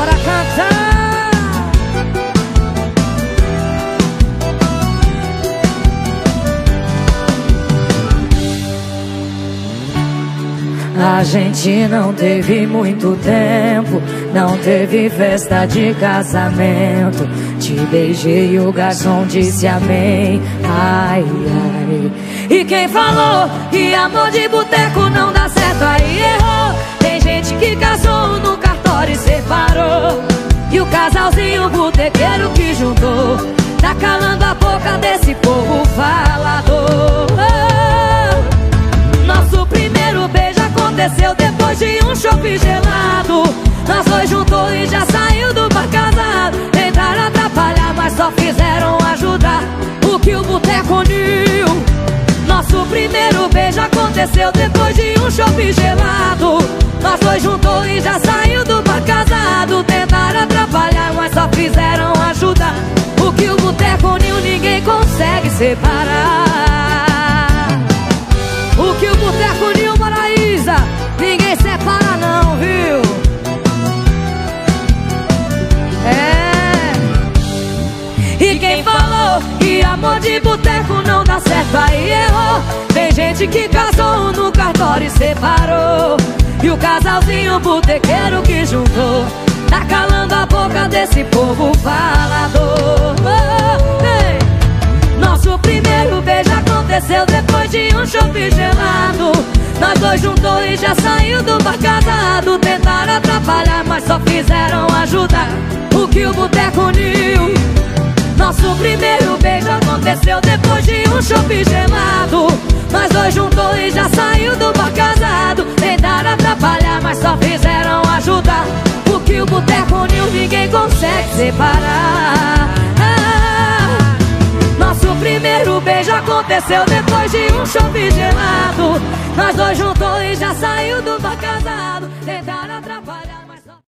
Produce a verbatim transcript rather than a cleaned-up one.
Bora cantar. A gente não teve muito tempo, não teve festa de casamento. Te beijei e o garçom disse amém. Ai, ai. E quem falou que amor de boteco não dá certo, aí errou. Tem gente que casou no cartório e separou, e o casalzinho botequeiro que juntou tá calando a boca desse povo falador. Nosso primeiro beijo aconteceu depois de um chopp gelado. Nós dois juntou e já saiu do bar casado. Tentaram atrapalhar, mas só fizeram ajudar o que o boteco uniu. Nosso primeiro beijo aconteceu depois de um chopp gelado. Nós dois juntou e já saiu do bar casado. Tentaram atrapalhar, mas só fizeram ajudar o que o boteco uniu. Ninguém consegue separar o que o boteco uniu, Maraísa. Ninguém separa não, viu? É. E quem falou que amor de boteco não dá certo, aí errou. Tem gente que casou no cartório e separou, e o casalzinho botequeiro que juntou tá calando a boca desse povo falador. Oh, hey. Nosso primeiro beijo aconteceu depois de um chopp gelado. Nós dois juntou e já saiu do bar casado. Tentaram atrapalhar, mas só fizeram ajudar o que o boteco uniu. Nosso primeiro beijo aconteceu depois de um chopp gelado. Nós dois juntou e já saiu do bar casado. Tentaram atrapalhar, mas só fizeram ajudar o que o boteco uniu. Ninguém consegue separar. Nosso primeiro beijo aconteceu depois de um chopp gelado. Nós dois juntou e já saiu do bar casado.